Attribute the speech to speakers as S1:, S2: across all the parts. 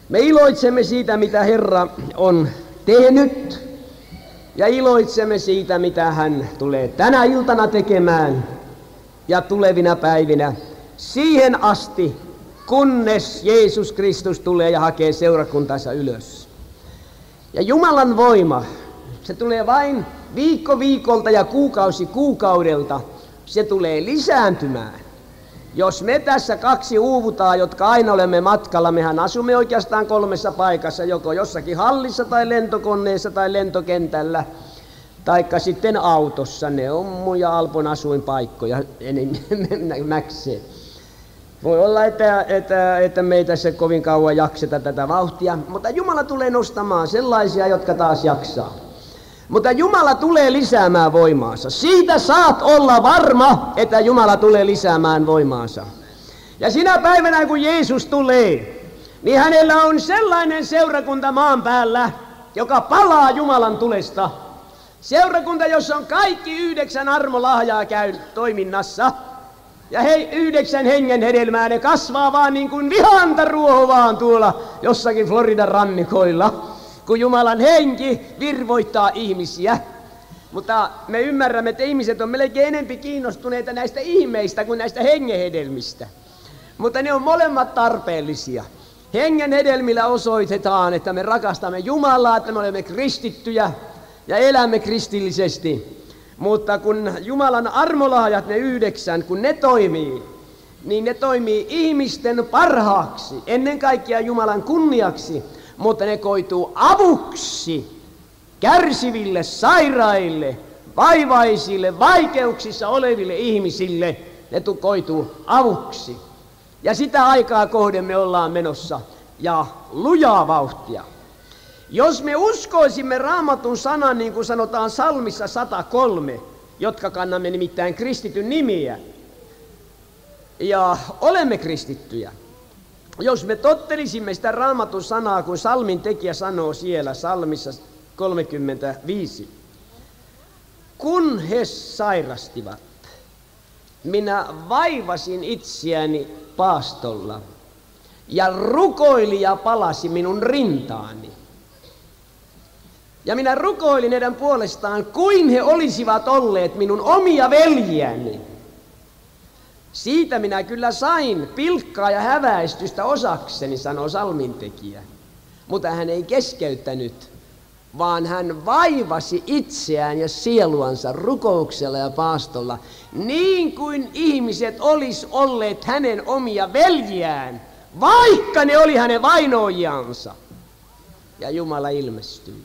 S1: Me iloitsemme siitä, mitä Herra on tehnyt, ja iloitsemme siitä, mitä hän tulee tänä iltana tekemään ja tulevina päivinä siihen asti, kunnes Jeesus Kristus tulee ja hakee seurakuntansa ylös. Ja Jumalan voima, se tulee vain viikko viikolta ja kuukausi kuukaudelta, se tulee lisääntymään. Jos me tässä kaksi uuvutaan, jotka aina olemme matkalla, mehän asumme oikeastaan 3 paikassa, joko jossakin hallissa tai lentokoneessa tai lentokentällä, taikka sitten autossa. Ne on mun ja Alpon asuinpaikkoja enimmäkseen. Voi olla, että me ei tässä kovin kauan jakseta tätä vauhtia, mutta Jumala tulee nostamaan sellaisia, jotka taas jaksaa. Mutta Jumala tulee lisäämään voimaansa. Siitä saat olla varma, että Jumala tulee lisäämään voimaansa. Ja sinä päivänä, kun Jeesus tulee, niin hänellä on sellainen seurakunta maan päällä, joka palaa Jumalan tulesta. Seurakunta, jossa on kaikki 9 armolahjaa käy toiminnassa. Ja 9 hengen hedelmää, ne kasvaa vaan niin kuin vihantaruoho vaan tuolla jossakin Floridan rannikoilla, kun Jumalan henki virvoittaa ihmisiä. Mutta me ymmärrämme, että ihmiset on melkein enempi kiinnostuneita näistä ihmeistä kuin näistä hengenhedelmistä. Mutta ne on molemmat tarpeellisia. Hengen hedelmillä osoitetaan, että me rakastamme Jumalaa, että me olemme kristittyjä ja elämme kristillisesti. Mutta kun Jumalan armolahjat, ne 9, kun ne toimii, niin ne toimii ihmisten parhaaksi, ennen kaikkea Jumalan kunniaksi, mutta ne koituu avuksi kärsiville, sairaille, vaivaisille, vaikeuksissa oleville ihmisille. Ne koituu avuksi. Ja sitä aikaa kohden me ollaan menossa ja lujaa vauhtia. Jos me uskoisimme Raamatun sanan, niin kuin sanotaan Psalmissa 103, jotka kannamme nimittäin kristityn nimiä, ja olemme kristittyjä. Jos me tottelisimme sitä Raamatun sanaa, kun psalmin tekijä sanoo siellä Psalmissa 35. Kun he sairastivat, minä vaivasin itseäni paastolla, ja rukoilija palasi minun rintaani. Ja minä rukoilin heidän puolestaan, kuin he olisivat olleet minun omia veljiäni. Siitä minä kyllä sain pilkkaa ja häväistystä osakseni, sanoo psalmintekijä. Mutta hän ei keskeyttänyt, vaan hän vaivasi itseään ja sieluansa rukouksella ja paastolla, niin kuin ihmiset olis olleet hänen omia veljiään, vaikka ne oli hänen vainoajansa. Ja Jumala ilmestyi.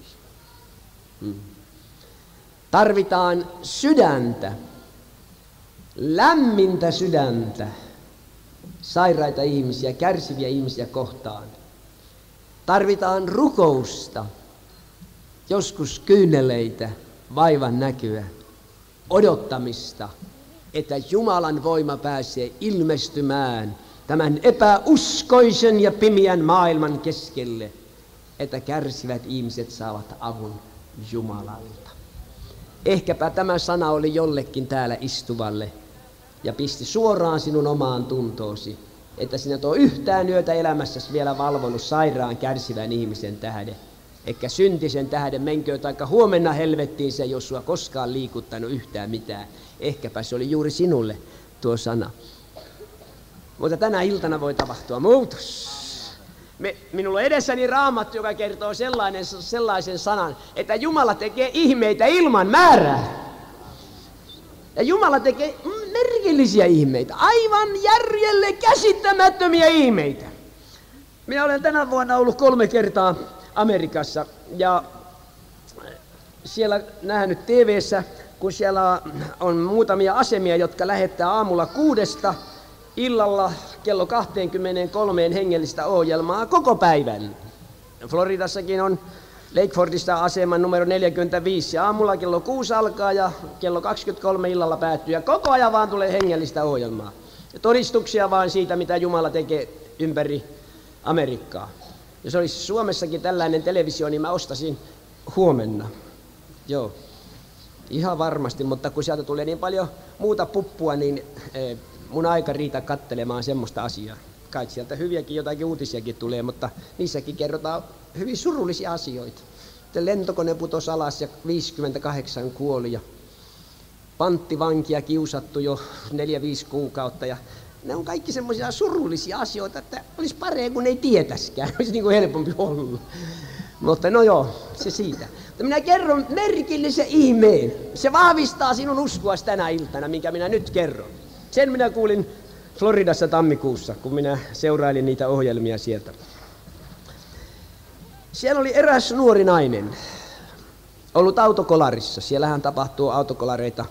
S1: Tarvitaan sydäntä, lämmintä sydäntä, sairaita ihmisiä, kärsiviä ihmisiä kohtaan. Tarvitaan rukousta, joskus kyyneleitä, vaivan näkyä, odottamista, että Jumalan voima pääsee ilmestymään tämän epäuskoisen ja pimeän maailman keskelle, että kärsivät ihmiset saavat avun Jumalalta. Ehkäpä tämä sana oli jollekin täällä istuvalle ja pisti suoraan sinun omaan tuntoosi, että sinä et ole yhtään yötä elämässäsi vielä valvonut sairaan kärsivän ihmisen tähden, eikä syntisen tähden menköön taikka huomenna helvettiin se, jos sua koskaan liikuttanut yhtään mitään. Ehkäpä se oli juuri sinulle tuo sana. Mutta tänä iltana voi tapahtua muutos. Minulla on edessäni Raamattu, joka kertoo sellaisen sanan, että Jumala tekee ihmeitä ilman määrää. Ja Jumala tekee merkillisiä ihmeitä, aivan järjelle käsittämättömiä ihmeitä. Minä olen tänä vuonna ollut 3 kertaa Amerikassa ja siellä nähnyt TV:ssä, kun siellä on muutamia asemia, jotka lähettää aamulla 6 illalla kello 23 hengellistä ohjelmaa koko päivän. Floridassakin on Lakefordissa asema numero 45. Aamulla kello 6 alkaa ja kello 23 illalla päättyy. Ja koko ajan vaan tulee hengellistä ohjelmaa. Ja todistuksia vaan siitä, mitä Jumala tekee ympäri Amerikkaa. Jos olisi Suomessakin tällainen televisio, niin mä ostasin huomenna. Joo, ihan varmasti, mutta kun sieltä tulee niin paljon muuta puppua, niin mun aika riitä katselemaan semmoista asiaa. kai sieltä hyviäkin jotakin uutisiakin tulee, mutta niissäkin kerrotaan hyvin surullisia asioita. Lentokone putosi alas ja 58 kuoli ja panttivankia kiusattu jo 4-5 kuukautta. Ja ne on kaikki semmoisia surullisia asioita, että olisi parempi kun ei tietäskään, olisi niin kuin helpompi olla. Mutta no joo, se siitä. Mutta minä kerron merkillisen ihmeen. Se vahvistaa sinun uskoasi tänä iltana, minkä minä nyt kerron. Sen minä kuulin Floridassa tammikuussa, kun minä seurailin niitä ohjelmia sieltä. Siellä oli eräs nuori nainen, ollut autokolarissa. Siellähän tapahtuu autokolareita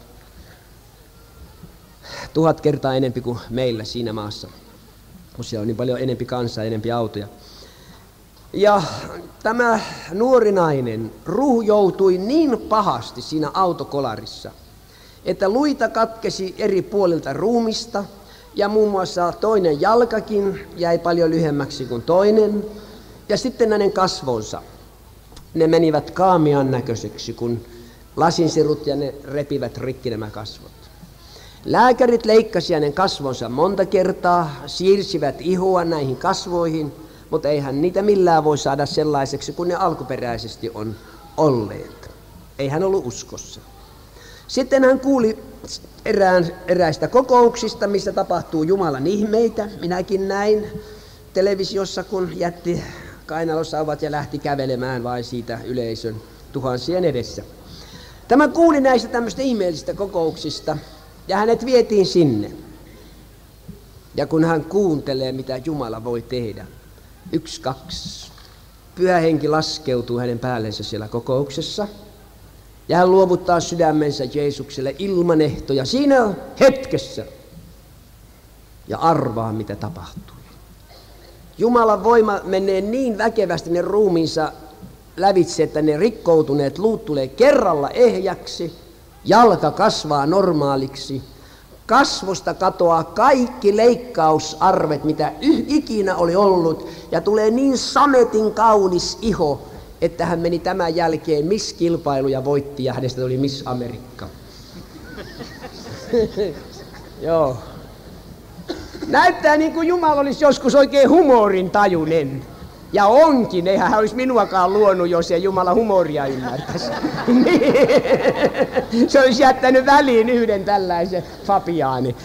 S1: 1000 kertaa enempi kuin meillä siinä maassa, kun siellä on niin paljon enempi kansaa, enempi autoja. Ja tämä nuori nainen ruhjoutui niin pahasti siinä autokolarissa, että luita katkesi eri puolilta ruumista ja muun muassa toinen jalkakin jäi paljon lyhyemmäksi kuin toinen. Ja sitten hänen kasvonsa, ne menivät kaamian näköiseksi, kun lasinsirut ja ne repivät rikki nämä kasvot. Lääkärit leikkasivat hänen kasvonsa monta kertaa, siirsivät ihoa näihin kasvoihin, mutta eihän niitä millään voi saada sellaiseksi kuin ne alkuperäisesti on olleet. Ei hän ollut uskossa. Sitten hän kuuli eräistä kokouksista, missä tapahtuu Jumalan ihmeitä. Minäkin näin televisiossa, kun jätti kainalosauvat ja lähti kävelemään vain siitä yleisön tuhansien edessä. Tämä kuuli näistä tämmöistä ihmeellisistä kokouksista ja hänet vietiin sinne. Ja kun hän kuuntelee, mitä Jumala voi tehdä, 1, 2, Pyhä Henki laskeutuu hänen päällensä siellä kokouksessa. Ja hän luovuttaa sydämensä Jeesukselle ilman ehtoja siinä hetkessä. Ja arvaa, mitä tapahtuu. Jumalan voima menee niin väkevästi ne ruumiinsa lävitse, että ne rikkoutuneet luut tulee kerralla ehjäksi, jalka kasvaa normaaliksi, kasvosta katoaa kaikki leikkausarvet, mitä ikinä oli ollut, ja tulee niin sametin kaunis iho, että hän meni tämän jälkeen Miss-kilpailuja voitti ja hänestä tuli Miss Amerikka. Joo. Näyttää niin kuin Jumala olisi joskus oikein humorintajuinen. Ja onkin, eihän hän olisi minuakaan luonut, jos ei Jumala humoria ymmärtäisi. Se olisi jättänyt väliin yhden tällaisen Fabiaani.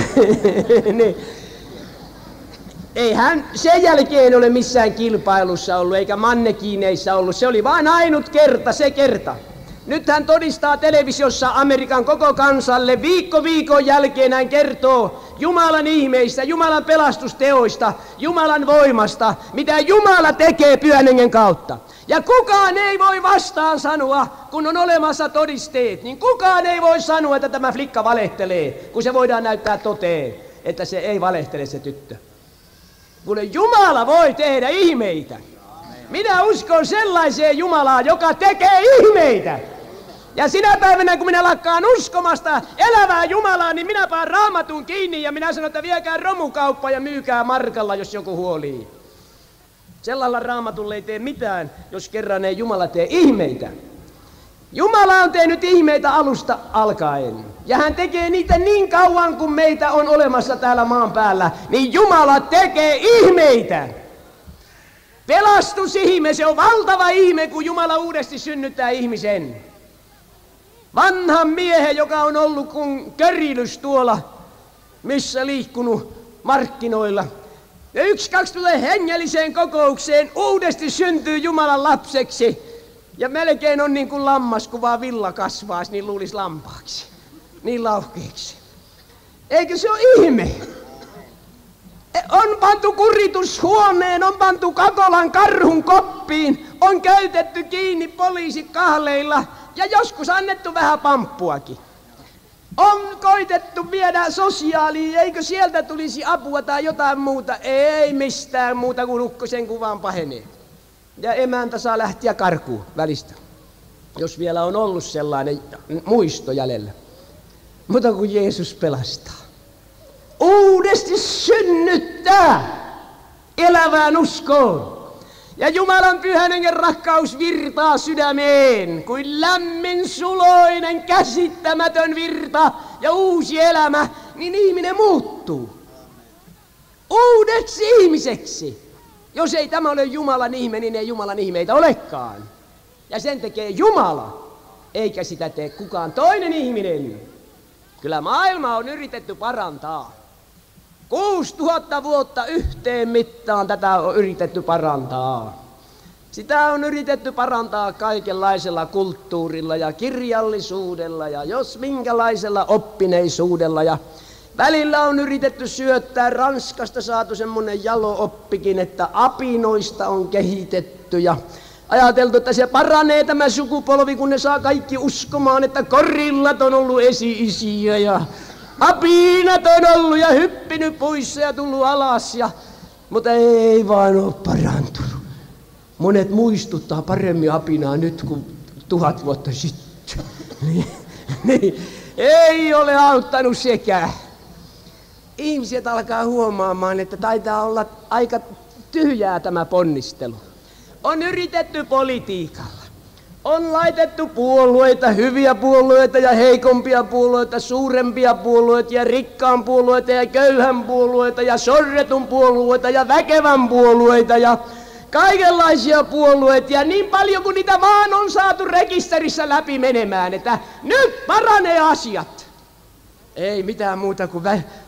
S1: Ei hän sen jälkeen ole missään kilpailussa ollut, eikä mannekiineissa ollut. Se oli vain ainut kerta, se kerta. Nyt hän todistaa televisiossa Amerikan koko kansalle, viikko viikon jälkeen hän kertoo Jumalan ihmeistä, Jumalan pelastusteoista, Jumalan voimasta, mitä Jumala tekee Pyhän Hengen kautta. Ja kukaan ei voi vastaan sanoa, kun on olemassa todisteet, niin kukaan ei voi sanoa, että tämä flikka valehtelee, kun se voidaan näyttää toteen, että se ei valehtele se tyttö. Kun Jumala voi tehdä ihmeitä. Minä uskon sellaiseen Jumalaan, joka tekee ihmeitä. Ja sinä päivänä, kun minä lakkaan uskomasta elävää Jumalaa, niin minä paan Raamatun kiinni ja minä sanon, että viekää romukauppa ja myykää markalla, jos joku huolii. Sellaisella Raamatulla ei tee mitään, jos kerran ei Jumala tee ihmeitä. Jumala on tehnyt ihmeitä alusta alkaen. Ja hän tekee niitä niin kauan, kuin meitä on olemassa täällä maan päällä. Niin Jumala tekee ihmeitä. Pelastusihme, se on valtava ihme, kun Jumala uudesti synnyttää ihmisen. Vanhan miehen, joka on ollut kuin körilys tuolla, missä liikkunut markkinoilla. Ja 1, 2 tulee hengelliseen kokoukseen, uudesti syntyy Jumalan lapseksi. Ja melkein on niin kuin lammas, kun vaan villa kasvaa, niin luulisi lampaaksi. Niin laukeeksi. Eikö se ole ihme? On pantu kuritushuoneen, on pantu Kakolan karhun koppiin, on käytetty kiinni poliisikahleilla ja joskus annettu vähän pamppuakin. On koitettu viedä sosiaaliin, eikö sieltä tulisi apua tai jotain muuta? Ei mistään muuta kuin ukkosen kuvan pahenee. Ja emäntä saa lähteä karkuun välistä, jos vielä on ollut sellainen muisto jäljellä. Mutta kun Jeesus pelastaa, uudesti synnyttää elävään uskoon. Ja Jumalan Pyhän Hengen rakkaus virtaa sydämeen kuin lämmin, suloinen, käsittämätön virta ja uusi elämä, niin ihminen muuttuu. uudeksi ihmiseksi. Jos ei tämä ole Jumalan ihme, niin ei Jumalan ihmeitä olekaan. Ja sen tekee Jumala, eikä sitä tee kukaan toinen ihminen. Kyllä maailma on yritetty parantaa. 6000 vuotta yhteen mittaan tätä on yritetty parantaa. Sitä on yritetty parantaa kaikenlaisella kulttuurilla ja kirjallisuudella ja jos minkälaisella oppineisuudella. Ja välillä on yritetty syöttää, Ranskasta saatu semmoinen jalo-oppikin, että apinoista on kehitetty ja ajateltu, että se paranee tämä sukupolvi, kun ne saa kaikki uskomaan, että gorillat on ollut esi-isiä ja apinat on ollut ja hyppinyt puissa ja tullut alas. Mutta ei vaan ole parantunut. Monet muistuttaa paremmin apinaa nyt kuin 1000 vuotta sitten. Niin, ei ole auttanut sekään. Ihmiset alkaa huomaamaan, että taitaa olla aika tyhjää tämä ponnistelu. On yritetty politiikalla. On laitettu puolueita, hyviä puolueita ja heikompia puolueita, suurempia puolueita ja rikkaan puolueita ja köyhän puolueita ja sorretun puolueita ja väkevän puolueita ja kaikenlaisia puolueita ja niin paljon kuin niitä vaan on saatu rekisterissä läpi menemään, että nyt paranee asiat. Ei mitään muuta kuin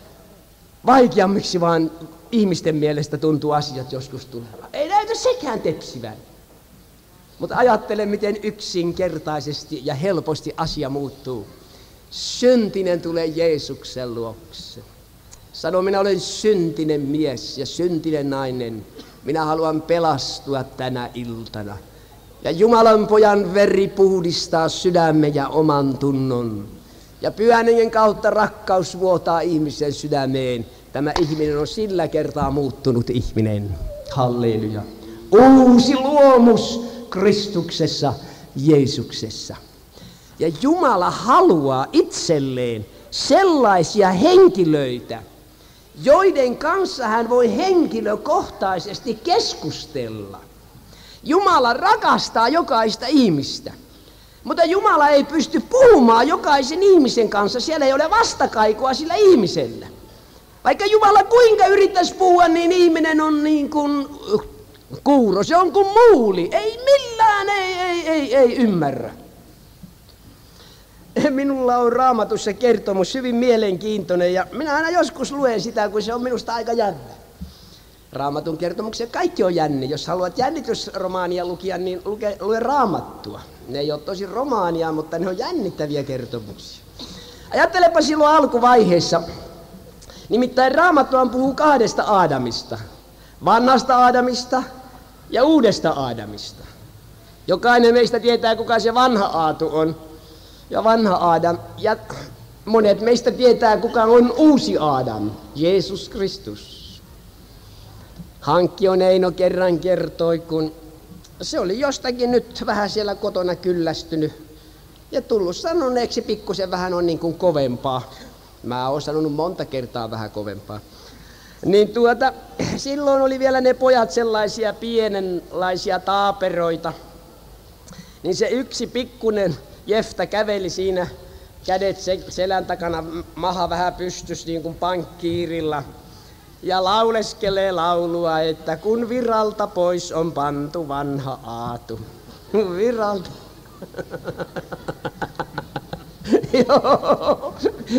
S1: vaikeammiksi vaan ihmisten mielestä tuntuu asiat joskus tulevan. Ei näytä sekään tepsivän. Mutta ajattele, miten yksinkertaisesti ja helposti asia muuttuu. Syntinen tulee Jeesuksen luokse. Sano, minä olen syntinen mies ja syntinen nainen. Minä haluan pelastua tänä iltana. Ja Jumalan pojan veri puhdistaa sydämen ja oman tunnon. Ja Pyhän Hengen kautta rakkaus vuotaa ihmisen sydämeen. Tämä ihminen on sillä kertaa muuttunut ihminen. Halleluja. Uusi luomus Kristuksessa, Jeesuksessa. Ja Jumala haluaa itselleen sellaisia henkilöitä, joiden kanssa hän voi henkilökohtaisesti keskustella. Jumala rakastaa jokaista ihmistä, mutta Jumala ei pysty puhumaan jokaisen ihmisen kanssa. Siellä ei ole vastakaikua sillä ihmisellä. Vaikka Jumala kuinka yrittäisi puhua, niin ihminen on niin kuin kuuro, se on kuin muuli. Ei millään, ei ymmärrä. Minulla on Raamatussa kertomus hyvin mielenkiintoinen ja minä aina joskus luen sitä, kun se on minusta aika jännä. Raamatun kertomuksia kaikki on jänni. Jos haluat jännitysromaania lukia, niin lue Raamattua. Ne ei ole tosi romaania, mutta ne on jännittäviä kertomuksia. Ajattelepa silloin alkuvaiheessa. Nimittäin Raamattuhan puhuu 2 Aadamista. Vanhasta Aadamista ja uudesta Aadamista. Jokainen meistä tietää, kuka se vanha Aatu on ja vanha Aadam. Ja monet meistä tietää, kuka on uusi Aadam, Jeesus Kristus. Hankkion Eino kerran kertoi, kun se oli jostakin nyt vähän siellä kotona kyllästynyt ja tullut sanoneeksi pikkusen vähän on niin kuin kovempaa. Mä oon sanonut monta kertaa vähän kovempaa. Niin silloin oli vielä ne pojat sellaisia pienenlaisia taaperoita. Niin se yksi pikkunen Jefta käveli siinä kädet selän takana, maha vähän pystys niin kuin pankkiirilla. Ja lauleskelee laulua, että kun viralta pois on pantu vanha Aatu. Viralta. Joo.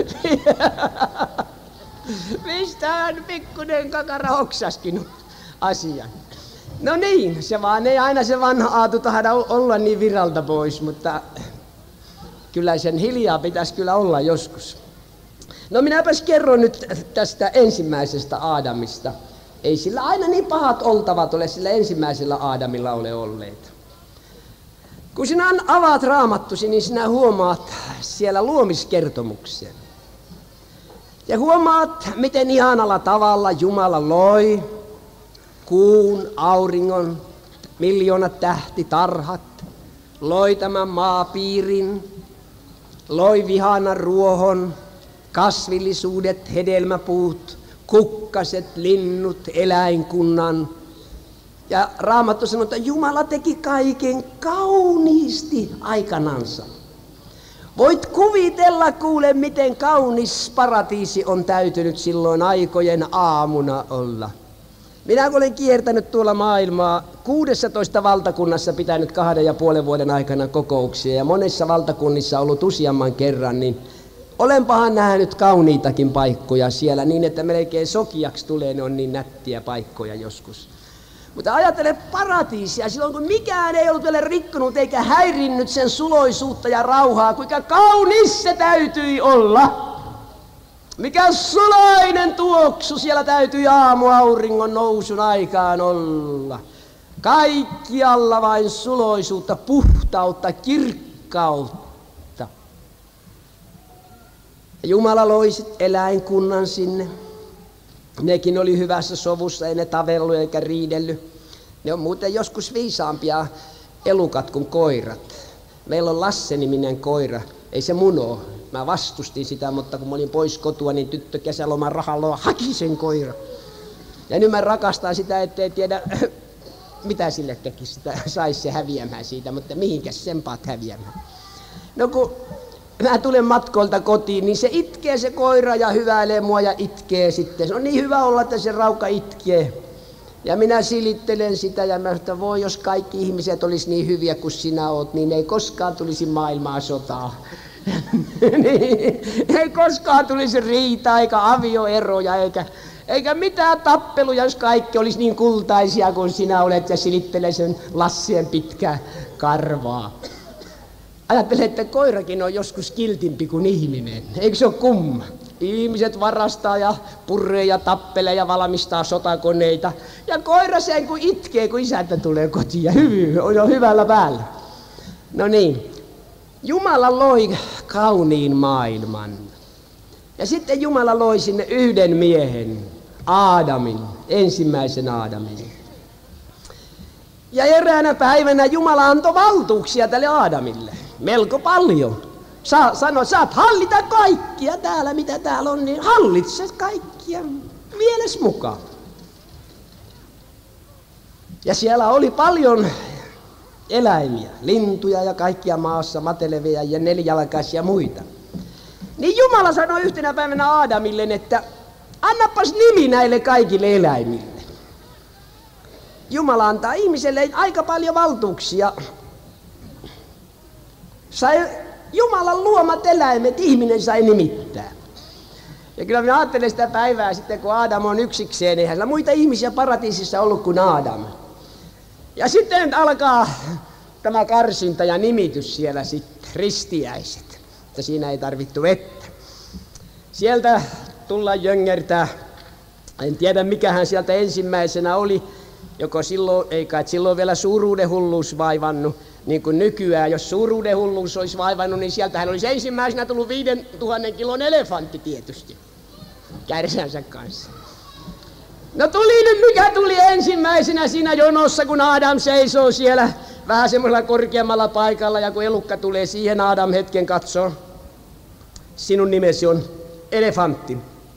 S1: Mistähän pikkunen kakara hoksaskin asian. No niin, se vaan ei aina se vanha Aatu tahda olla niin viralta pois, mutta kyllä sen hiljaa pitäisi kyllä olla joskus. No minäpäs kerron nyt tästä ensimmäisestä Aadamista. Ei sillä aina niin pahat oltavat ole, sillä ensimmäisellä Aadamilla ole olleet. Kun sinä avaat Raamattusi, niin sinä huomaat siellä luomiskertomuksen. Ja huomaat, miten ihanalla tavalla Jumala loi kuun, auringon, miljoonat tähtitarhat, loi tämän maapiirin, loi vihanan ruohon, kasvillisuudet, hedelmäpuut, kukkaset, linnut, eläinkunnan. Ja Raamattu sanoo, että Jumala teki kaiken kauniisti aikanansa. Voit kuvitella kuule, miten kaunis paratiisi on täytynyt silloin aikojen aamuna olla. Minä olen kiertänyt tuolla maailmaa 16 valtakunnassa pitänyt 2,5 vuoden aikana kokouksia ja monessa valtakunnissa ollut useamman kerran, niin olenpahan nähnyt kauniitakin paikkoja siellä niin, että melkein sokiaksi tulee, ne on niin nättiä paikkoja joskus. Mutta ajattele paratiisia, silloin kun mikään ei ollut vielä rikkonut eikä häirinnyt sen suloisuutta ja rauhaa, kuinka kaunis se täytyi olla. Mikä suloinen tuoksu siellä täytyi aamuauringon nousun aikaan olla. Kaikkialla vain suloisuutta, puhtautta, kirkkautta. Jumala loi eläinkunnan sinne. Nekin oli hyvässä sovussa, ei ne tavellut eikä riidellyt. Ne on muuten joskus viisaampia elukat kuin koirat. Meillä on Lasse-niminen koira, ei se mun oo. Mä vastustin sitä, mutta kun mä olin pois kotua, niin tyttö kesäloman rahalla haki sen koira. Ja nyt mä rakastan sitä, ettei tiedä mitä sille tekisi, sitä saisi se häviämään siitä, mutta mihinkäs sen paat häviämään. No kun mä tulen matkoilta kotiin, niin se itkee se koira ja hyväilee mua ja itkee sitten. Se on niin hyvä olla, että se rauka itkee. Ja minä silittelen sitä ja mä sanon, että voi jos kaikki ihmiset olisi niin hyviä kuin sinä oot, niin ei koskaan tulisi maailmaa sotaa. Niin, ei koskaan tulisi riitaa eikä avioeroja eikä mitään tappeluja, jos kaikki olisi niin kultaisia kuin sinä olet ja silittelee sen Lassien pitkää karvaa. Ajattelen, että koirakin on joskus kiltimpi kuin ihminen. Eikö se ole kumma? Ihmiset varastaa ja purree ja tappelee ja valmistaa sotakoneita. Ja koira sen kun itkee, kun isäntä tulee kotiin ja on hyvällä päällä. No niin, Jumala loi kauniin maailman. Ja sitten Jumala loi sinne yhden miehen, Aadamin, ensimmäisen Aadamin. Ja eräänä päivänä Jumala antoi valtuuksia tälle Aadamille. Melko paljon. Sanoi, saat hallita kaikkia täällä, mitä täällä on, niin hallitse kaikkia. Mieles mukaan. Ja siellä oli paljon eläimiä, lintuja ja kaikkia maassa mateleviä ja nelijalkaisia ja muita. Niin Jumala sanoi yhtenä päivänä Aadamille, että annapas nimi näille kaikille eläimille. Jumala antaa ihmiselle aika paljon valtuuksia. Sai Jumalan luomat eläimet, ihminen sai nimittää. Ja kyllä minä ajattelen sitä päivää sitten, kun Aadam on yksikseen, eihän sillä muita ihmisiä paratiisissa ollut kuin Aadam. Ja sitten alkaa tämä karsinta ja nimitys siellä sitten, ristiäiset, että siinä ei tarvittu vettä. Sieltä tullaan jöngärtää, en tiedä mikähän sieltä ensimmäisenä oli, joko silloin, ei kai silloin vielä suuruudenhulluus vaivannut, niin kuin nykyään, jos suuruudenhulluus olisi vaivannut, niin sieltähän olisi ensimmäisenä tullut 5000 kilon elefantti tietysti, kärsänsä kanssa. No tuli nyt, mikä tuli ensimmäisenä siinä jonossa, kun Adam seisoo siellä vähän semmoisella korkeammalla paikalla, ja kun elukka tulee siihen, Adam hetken katsoo. Sinun nimesi on elefantti.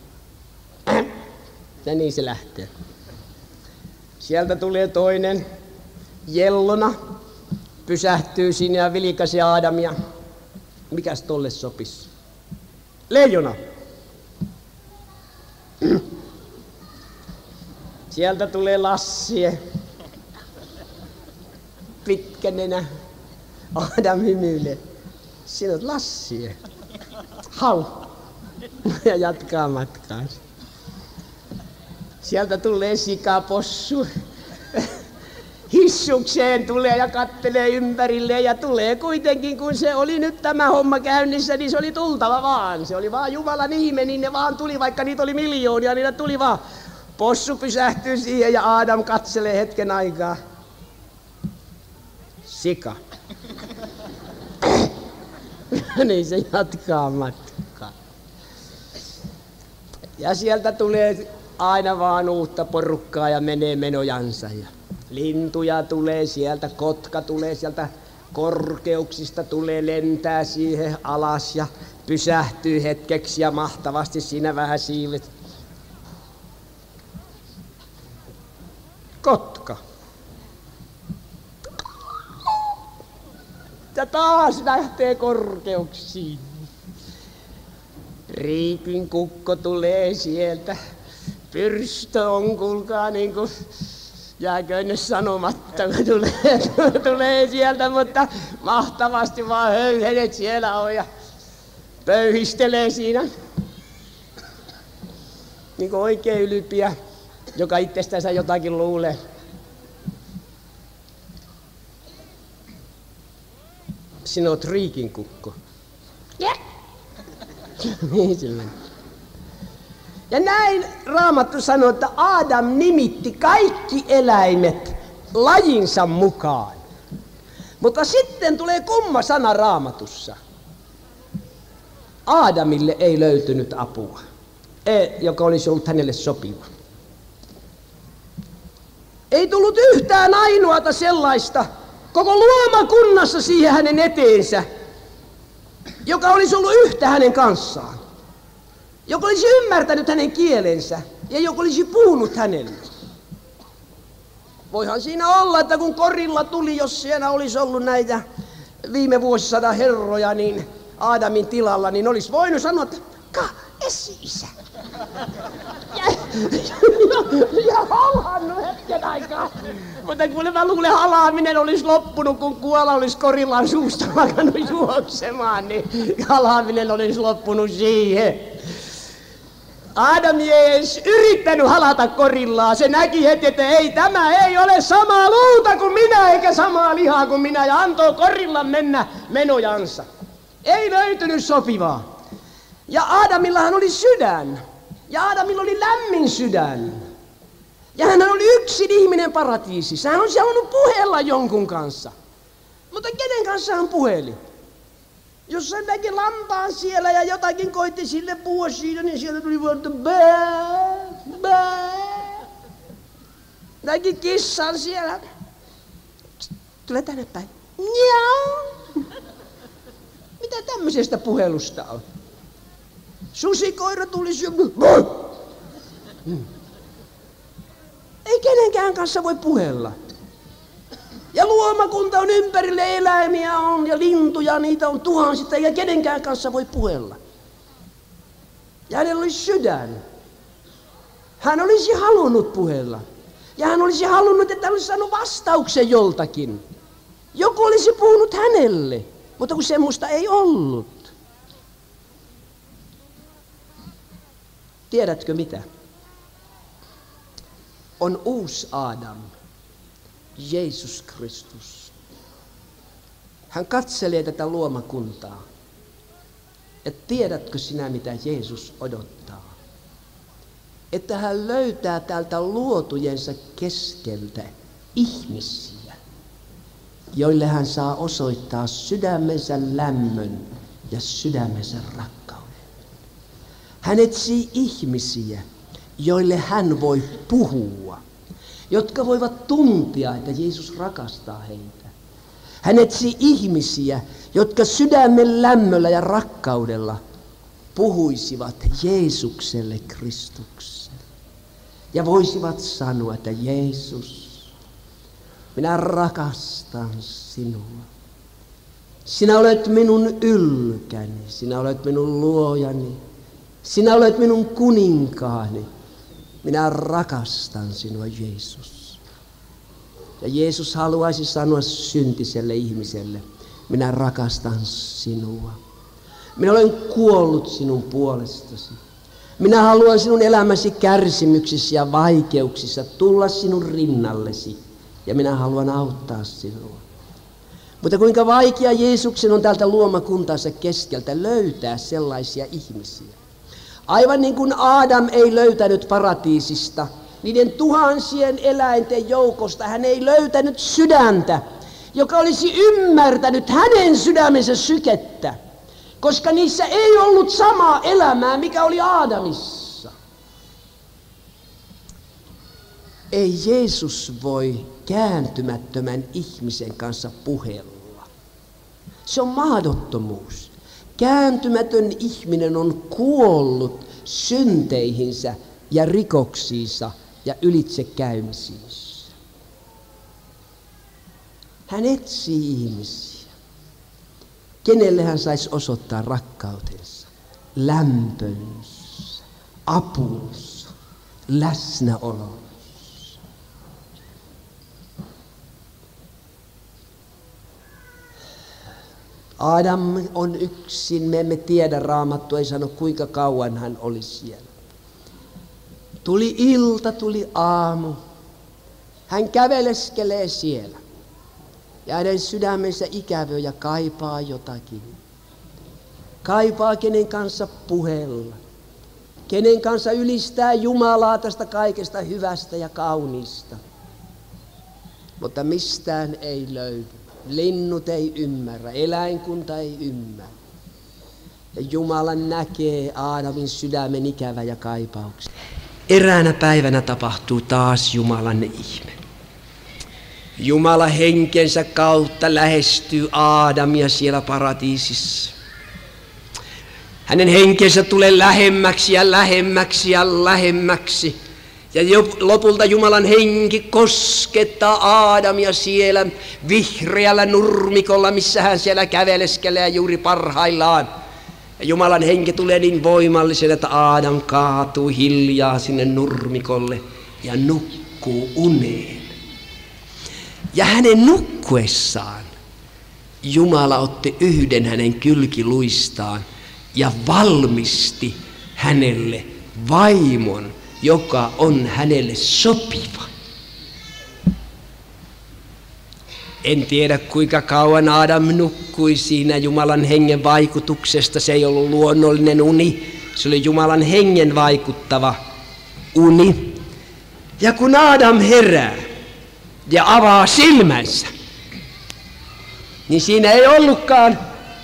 S1: Ja niin se lähtee. Sieltä tulee toinen, jellona, pysähtyy sinne ja vilkaisee Adamia. Mikäs tolle sopisi? Leijona. Sieltä tulee Lassie. Pitkä nenä. Adam hymyilee. Sinä olet Lassie. Hau. Ja jatkaa matkaansa. Sieltä tulee sikapossu. Hissukseen tulee ja kattelee ympärilleen ja tulee kuitenkin, kun se oli nyt tämä homma käynnissä, niin se oli tultava vaan. Se oli vaan Jumalan ihme, niin ne vaan tuli, vaikka niitä oli miljoonia, niin ne tuli vaan. Possu pysähtyy siihen ja Adam katselee hetken aikaa. Sika. Niin se jatkaa matkaa. Ja sieltä tulee aina vaan uutta porukkaa ja menee menojansa. Ja lintuja tulee sieltä, kotka tulee sieltä korkeuksista, tulee lentää siihen alas ja pysähtyy hetkeksi ja mahtavasti siinä vähän siivet. Kotka. Ja taas lähtee korkeuksiin. Riikin kukko tulee sieltä. Pyrstö on, kuulkaa, niin kuin jääköön ne sanomatta, kun tulee sieltä, mutta mahtavasti vaan höyhenet siellä on ja pöyhistelee siinä. Niin kuin oikein ylpiä, joka itsestänsä jotakin luulee. Sinä oot Riikin kukko. Ja näin Raamattu sanoo, että Aadam nimitti kaikki eläimet lajinsa mukaan. Mutta sitten tulee kumma sana Raamatussa. Aadamille ei löytynyt apua, joka olisi ollut hänelle sopiva. Ei tullut yhtään ainoata sellaista koko luomakunnassa siihen hänen eteensä, joka olisi ollut yhtä hänen kanssaan, joka olisi ymmärtänyt hänen kielensä ja joka olisi puhunut hänelle. Voihan siinä olla, että kun korilla tuli, jos siellä olisi ollut näitä viime vuosisadan herroja, niin Aadamin tilalla, niin olisi voinut sanoa, että esi-isä. Ja halannut hetken aikaa. Mutta kun mä luulen, halaaminen olisi loppunut, kun kuola olisi korillaan suusta alkanut juoksemaan, niin halaaminen olisi loppunut siihen. Aadam ei edes yrittänyt halata korillaa. Se näki heti, että ei, tämä ei ole samaa luuta kuin minä, eikä samaa lihaa kuin minä, ja antoi korillan mennä menojansa. Ei löytynyt sopivaa. Ja Aadamillahan oli sydän. Ja Aadamilla oli lämmin sydän. Ja hän oli yksin ihminen paratiisissa. Hän olisi halunnut puhella jonkun kanssa. Mutta kenen kanssa hän puheli? Jos hän näki lampaan siellä ja jotakin koitti sille puhua siitä, niin sieltä tuli vaan, että bää, bää. Näki kissan siellä. Tule tänne päin. Njau. Mitä tämmöisestä puhelusta on? Susikoira tuli syömään. Ei kenenkään kanssa voi puhella. Ja luomakunta on ympärille, eläimiä on ja lintuja, niitä on tuhansista, eikä kenenkään kanssa voi puhella. Ja hänellä oli sydän. Hän olisi halunnut puhella. Ja hän olisi halunnut, että hän olisi saanut vastauksen joltakin. Joku olisi puhunut hänelle, mutta kun semmoista ei ollut. Tiedätkö mitä? On uusi Aadam, Jeesus Kristus. Hän katselee tätä luomakuntaa. Ja tiedätkö sinä, mitä Jeesus odottaa? Että hän löytää täältä luotujensa keskeltä ihmisiä, joille hän saa osoittaa sydämensä lämmön ja sydämensä rakkauden. Hän etsii ihmisiä, joille hän voi puhua, jotka voivat tuntea, että Jeesus rakastaa heitä. Hän etsii ihmisiä, jotka sydämen lämmöllä ja rakkaudella puhuisivat Jeesukselle Kristukselle. Ja voisivat sanoa, että Jeesus, minä rakastan sinua. Sinä olet minun ylkäni, sinä olet minun luojani, sinä olet minun kuninkaani. Minä rakastan sinua, Jeesus. Ja Jeesus haluaisi sanoa syntiselle ihmiselle, minä rakastan sinua. Minä olen kuollut sinun puolestasi. Minä haluan sinun elämäsi kärsimyksissä ja vaikeuksissa tulla sinun rinnallesi. Ja minä haluan auttaa sinua. Mutta kuinka vaikea Jeesuksen on täältä luomakuntansa keskeltä löytää sellaisia ihmisiä. Aivan niin kuin Aadam ei löytänyt paratiisista, niiden tuhansien eläinten joukosta hän ei löytänyt sydäntä, joka olisi ymmärtänyt hänen sydämensä sykettä, koska niissä ei ollut samaa elämää, mikä oli Aadamissa. Ei Jeesus voi kääntymättömän ihmisen kanssa puhella. Se on mahdottomuus. Kääntymätön ihminen on kuollut synteihinsä ja rikoksiinsa ja ylitsekäymisiinsä. Hän etsii ihmisiä. kenelle hän saisi osoittaa rakkautensa, lämpönsä, apunsa, läsnäolonsa. Adam on yksin, me emme tiedä, Raamattu ei sano kuinka kauan hän oli siellä. Tuli ilta, tuli aamu. Hän käveleskelee siellä. Ja hänen sydämensä ikävöi ja kaipaa jotakin. Kaipaa kenen kanssa puhella. Kenen kanssa ylistää Jumalaa tästä kaikesta hyvästä ja kauniista. Mutta mistään ei löydy. Linnut ei ymmärrä, eläinkunta ei ymmärrä. Ja Jumala näkee Aadamin sydämen ikävä ja kaipauksen. Eräänä päivänä tapahtuu taas Jumalan ihme. Jumala henkensä kautta lähestyy Aadamia siellä paratiisissa. Hänen henkensä tulee lähemmäksi ja lähemmäksi ja lähemmäksi. Ja lopulta Jumalan henki koskettaa Aadamia siellä vihreällä nurmikolla, missä hän siellä käveleskelee juuri parhaillaan. Ja Jumalan henki tulee niin voimallisen, että Aadam kaatuu hiljaa sinne nurmikolle ja nukkuu uneen. Ja hänen nukkuessaan Jumala otti yhden hänen kylkiluistaan ja valmisti hänelle vaimon, joka on hänelle sopiva. En tiedä kuinka kauan Adam nukkui siinä Jumalan hengen vaikutuksesta. Se ei ollut luonnollinen uni, se oli Jumalan hengen vaikuttava uni. Ja kun Adam herää ja avaa silmänsä, niin siinä ei ollutkaan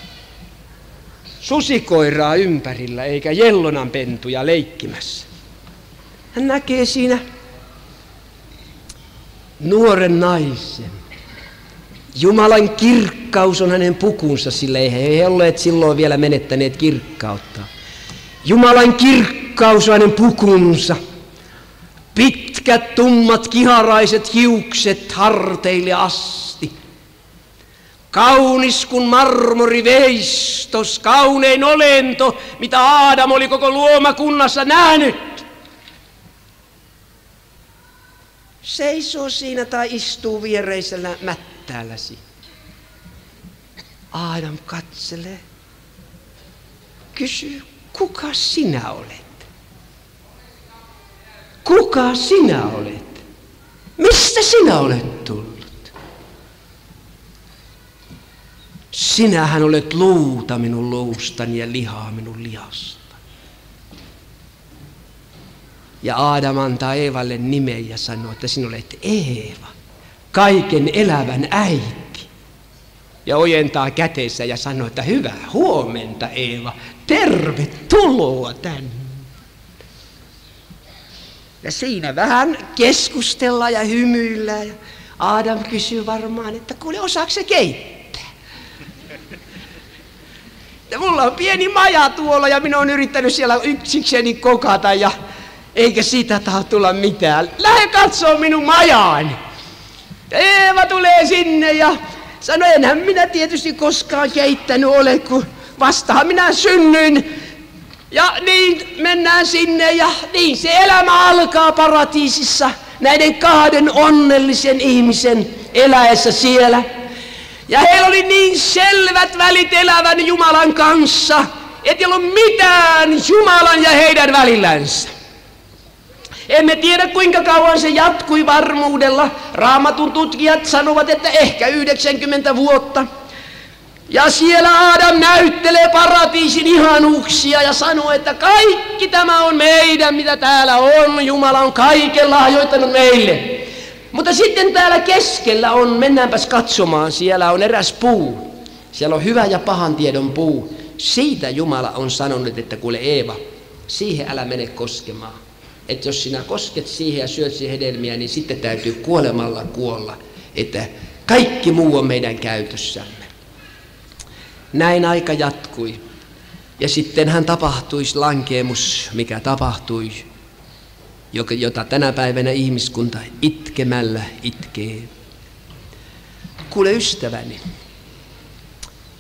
S1: susikoiraa ympärillä eikä jellonanpentuja leikkimässä. Hän näkee siinä nuoren naisen. Jumalan kirkkaus on hänen pukunsa, sillä ei he olleet silloin vielä menettäneet kirkkautta. Jumalan kirkkaus on hänen pukunsa. Pitkät, tummat, kiharaiset hiukset harteille asti. Kaunis kuin marmoriveistos, kaunein olento, mitä Aadam oli koko luomakunnassa nähnyt. Seisoo siinä tai istuu viereisellä mättäälläsi. Aadam katselee. Kysyy, kuka sinä olet? Kuka sinä olet? Mistä sinä olet tullut? Sinähän olet luuta minun luustani ja lihaa minun lihasta. Ja Aadam antaa Eevalle nimen ja sanoo, että sinä olet Eeva, kaiken elävän äiti. Ja ojentaa käteensä ja sanoo, että hyvää huomenta Eeva, tervetuloa tänne. Ja siinä vähän keskustellaan ja hymyillään. Ja Aadam kysyy varmaan, että kuule, osaako se keittää? Ja mulla on pieni maja tuolla ja minä olen yrittänyt siellä yksikseni kokata ja eikä siitä taho tulla mitään. Lähde katsoo minun majaani. Ja Eeva tulee sinne ja sanoi, enhän minä tietysti koskaan keittänyt ole, kun vastahan minä synnyin. Ja niin mennään sinne ja niin se elämä alkaa paratiisissa näiden kahden onnellisen ihmisen eläessä siellä. Ja heillä oli niin selvät välit elävän Jumalan kanssa, et ei ollut mitään Jumalan ja heidän välillänsä. Emme tiedä kuinka kauan se jatkui varmuudella. Raamatun tutkijat sanovat, että ehkä 90 vuotta. Ja siellä Aadam näyttelee paratiisin ihanuuksia ja sanoo, että kaikki tämä on meidän, mitä täällä on. Jumala on kaiken lahjoittanut meille. Mutta sitten täällä keskellä on, mennäänpäs katsomaan, siellä on eräs puu. Siellä on hyvä ja pahan tiedon puu. Siitä Jumala on sanonut, että kuule Eeva, siihen älä mene koskemaan. Että jos sinä kosket siihen ja syöt siihen hedelmiä, niin sitten täytyy kuolemalla kuolla. Että kaikki muu on meidän käytössämme. Näin aika jatkui. Ja sittenhän tapahtui lankeemus, mikä tapahtui, jota tänä päivänä ihmiskunta itkemällä itkee. Kuule ystäväni,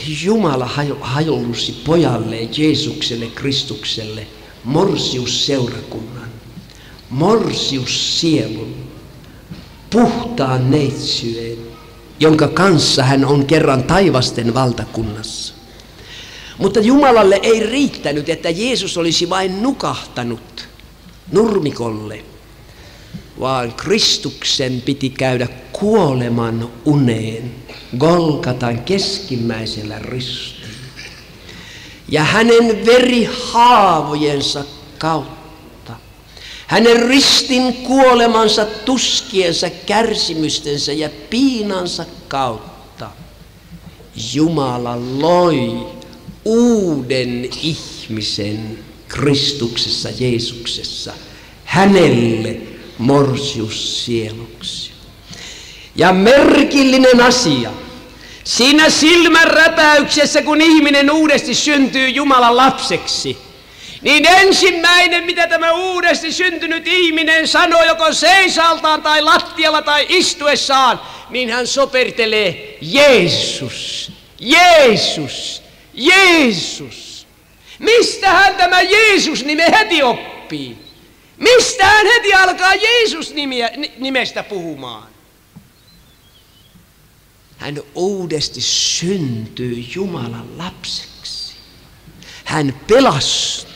S1: Jumala halusi pojalle Jeesukselle Kristukselle morsiusseurakunnan, morsiussielun, puhtaan neitsyen, jonka kanssa hän on kerran taivasten valtakunnassa. Mutta Jumalalle ei riittänyt, että Jeesus olisi vain nukahtanut nurmikolle, vaan Kristuksen piti käydä kuoleman uneen Golgatan keskimmäisellä ristillä. Ja hänen verihaavojensa kautta, hänen ristin kuolemansa, tuskiensa, kärsimystensä ja piinansa kautta Jumala loi uuden ihmisen Kristuksessa Jeesuksessa, hänelle morsiussieluksi. Ja merkillinen asia, siinä silmänräpäyksessä, kun ihminen uudesti syntyy Jumalan lapseksi, niin ensimmäinen, mitä tämä uudesti syntynyt ihminen sanoo, joko seisaltaan tai lattialla tai istuessaan, niin hän sopertelee Jeesus, Jeesus, Jeesus. Mistähän tämä Jeesus-nime heti oppii? Mistä hän heti alkaa Jeesus-nimestä puhumaan? Hän uudesti syntyy Jumalan lapseksi. Hän pelastuu.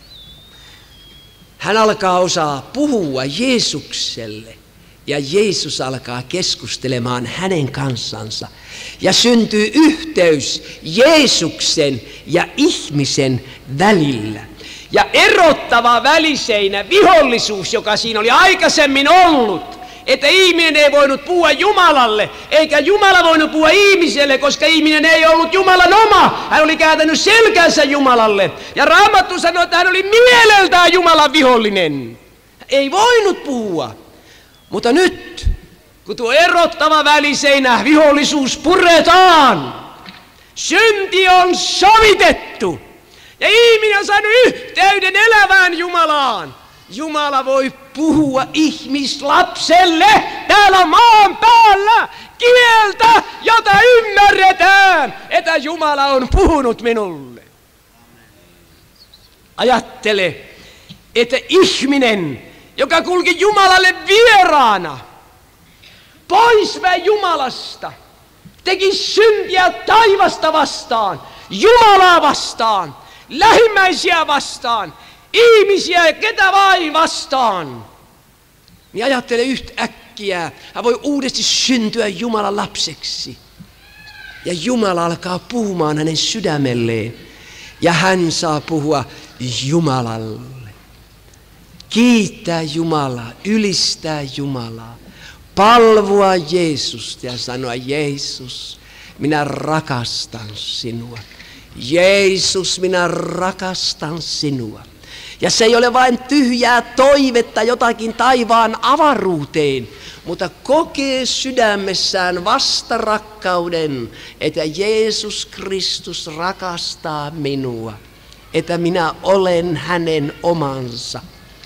S1: Hän alkaa osaa puhua Jeesukselle ja Jeesus alkaa keskustelemaan hänen kanssansa. Ja syntyy yhteys Jeesuksen ja ihmisen välillä. Ja erottava väliseinä vihollisuus, joka siinä oli aikaisemmin ollut, että ihminen ei voinut puhua Jumalalle, eikä Jumala voinut puhua ihmiselle, koska ihminen ei ollut Jumalan oma. Hän oli kääntänyt selkänsä Jumalalle. Ja Raamattu sanoi, että hän oli mieleltään Jumalan vihollinen. Ei voinut puhua. Mutta nyt, kun tuo erottava väliseinä vihollisuus puretaan, synti on sovitettu. Ja ihminen on saanut yhteyden elävään Jumalaan. Jumala voi puhua ihmislapselle täällä maan päällä kieltä, jota ymmärretään, että Jumala on puhunut minulle. Ajattele, että ihminen, joka kulki Jumalalle vieraana, poispäin Jumalasta, teki syntiä taivasta vastaan, Jumalaa vastaan, lähimmäisiä vastaan, ihmisiä ketä vain vastaan. Niin ajattele yhtäkkiä, hän voi uudesti syntyä Jumalan lapseksi. Ja Jumala alkaa puhumaan hänen sydämelleen. Ja hän saa puhua Jumalalle. Kiittää Jumalaa, ylistää Jumalaa. Palvoa Jeesusta ja sanoa, Jeesus, minä rakastan sinua. Jeesus, minä rakastan sinua. Ja se ei ole vain tyhjää toivetta jotakin taivaan avaruuteen, mutta kokee sydämessään vastarakkauden, että Jeesus Kristus rakastaa minua, että minä olen hänen omansa.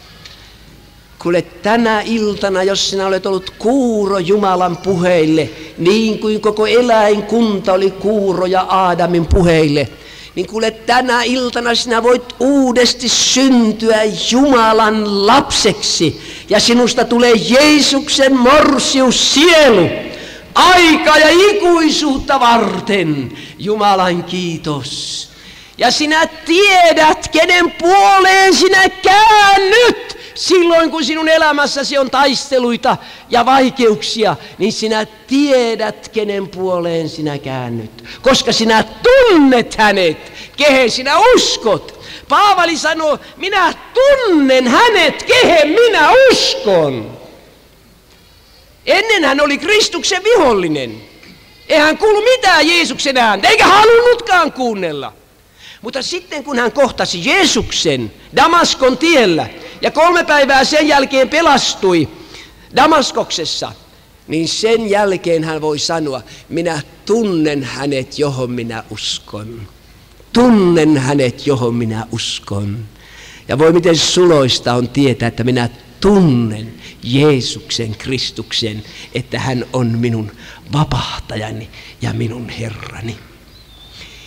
S1: Kuule, tänä iltana, jos sinä olet ollut kuuro Jumalan puheille, niin kuin koko eläinkunta oli kuuroja Aadamin puheille, niin kuule, tänä iltana sinä voit uudesti syntyä Jumalan lapseksi. Ja sinusta tulee Jeesuksen morsiussielu. Aikaa ja ikuisuutta varten. Jumalan kiitos. Ja sinä tiedät, kenen puoleen sinä käännyt. Silloin kun sinun elämässäsi on taisteluita ja vaikeuksia, niin sinä tiedät, kenen puoleen sinä käännyt. Koska sinä tunnet hänet, kehen sinä uskot. Paavali sanoo, minä tunnen hänet, kehen minä uskon. Ennen hän oli Kristuksen vihollinen. Eihän kuulu mitään Jeesuksen ääntä, eikä halunnutkaan kuunnella. Mutta sitten kun hän kohtasi Jeesuksen Damaskon tiellä ja 3 päivää sen jälkeen pelastui Damaskoksessa, niin sen jälkeen hän voi sanoa, minä tunnen hänet, johon minä uskon. Tunnen hänet, johon minä uskon. Ja voi miten suloista on tietää, että minä tunnen Jeesuksen Kristuksen, että hän on minun vapahtajani ja minun Herrani.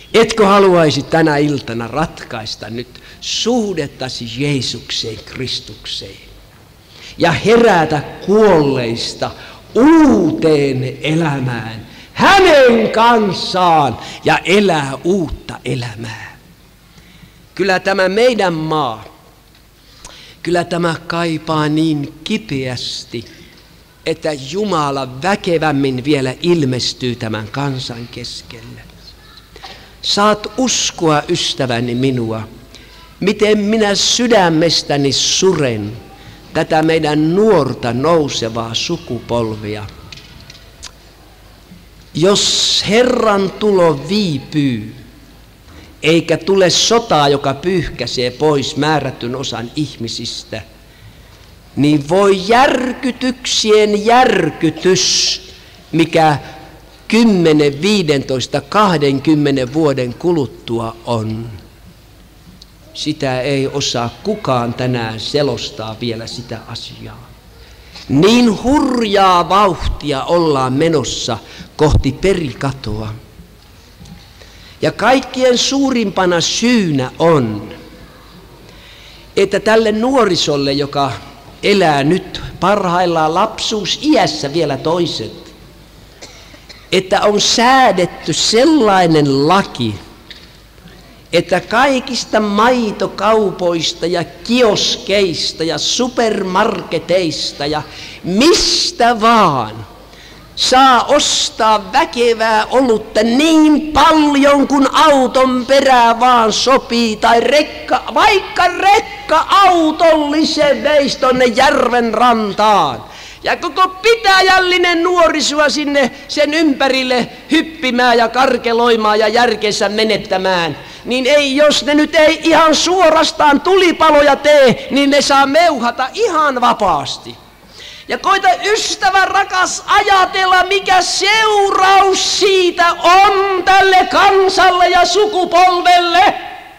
S1: Etkö haluaisi tänä iltana ratkaista nyt suhdettasi Jeesukseen, Kristukseen ja herätä kuolleista uuteen elämään hänen kanssaan ja elää uutta elämää? Kyllä tämä meidän maa, kyllä tämä kaipaa niin kipeästi, että Jumala väkevämmin vielä ilmestyy tämän kansan keskelle. Saat uskoa, ystäväni, minua, miten minä sydämestäni suren tätä meidän nuorta nousevaa sukupolvia. Jos Herran tulo viipyy, eikä tule sotaa, joka pyyhkäisee pois määrätyn osan ihmisistä, niin voi järkytyksien järkytys, mikä 10, 15, 20 vuoden kuluttua on. Sitä ei osaa kukaan tänään selostaa vielä sitä asiaa. Niin hurjaa vauhtia ollaan menossa kohti perikatoa. Ja kaikkien suurimpana syynä on, että tälle nuorisolle, joka elää nyt parhaillaan lapsuusiässä vielä toiset, että on säädetty sellainen laki, että kaikista maitokaupoista ja kioskeista ja supermarketeista ja mistä vaan saa ostaa väkevää olutta niin paljon kuin auton perää vaan sopii, tai vaikka rekka-autollisen veisi tonne järven rantaan. Ja koko pitäjällinen nuorisoa sinne sen ympärille hyppimään ja karkeloimaan ja järkeensä menettämään. Niin ei, jos ne nyt ei ihan suorastaan tulipaloja tee, niin ne saa meuhata ihan vapaasti. Ja koita, ystävä rakas, ajatella, mikä seuraus siitä on tälle kansalle ja sukupolvelle.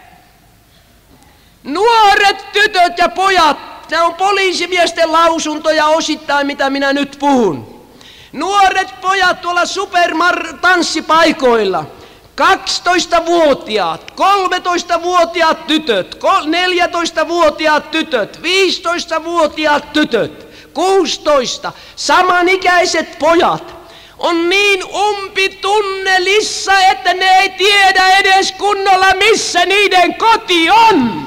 S1: Nuoret tytöt ja pojat, nämä on poliisimiesten lausuntoja osittain, mitä minä nyt puhun. Nuoret pojat tuolla tanssipaikoilla, 12-vuotiaat, 13-vuotiaat tytöt, 14-vuotiaat tytöt, 15-vuotiaat tytöt, 16, samanikäiset pojat on niin umpitunnelissa, että ne ei tiedä edes kunnolla, missä niiden koti on.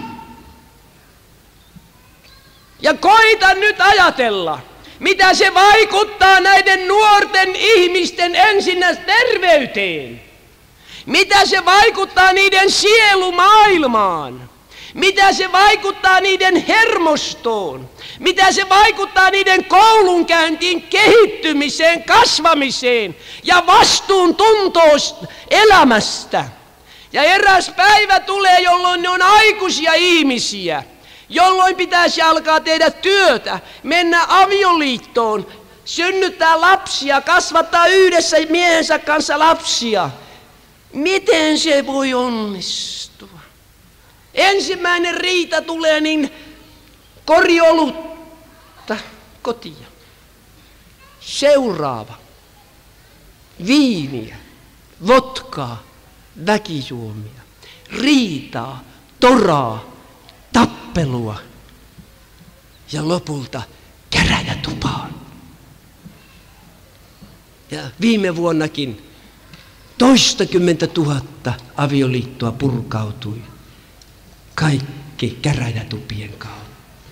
S1: Ja koita nyt ajatella, mitä se vaikuttaa näiden nuorten ihmisten ensinnä terveyteen. Mitä se vaikuttaa niiden sielumaailmaan. Mitä se vaikuttaa niiden hermostoon. Mitä se vaikuttaa niiden koulunkäyntiin, kehittymiseen, kasvamiseen ja vastuuntuntoon elämästä. Ja eräs päivä tulee, jolloin ne on aikuisia ihmisiä. Jolloin pitäisi alkaa tehdä työtä, mennä avioliittoon, synnyttää lapsia, kasvattaa yhdessä miehensä kanssa lapsia. Miten se voi onnistua? Ensimmäinen riita tulee, niin koriolutta kotia. Seuraava. Viiniä, vodkaa, väkijuomia, riitaa, toraa, tappelua ja lopulta käräjätupaan. Ja viime vuonnakin 20 000 avioliittoa purkautui. Kaikki käräjätupien kautta.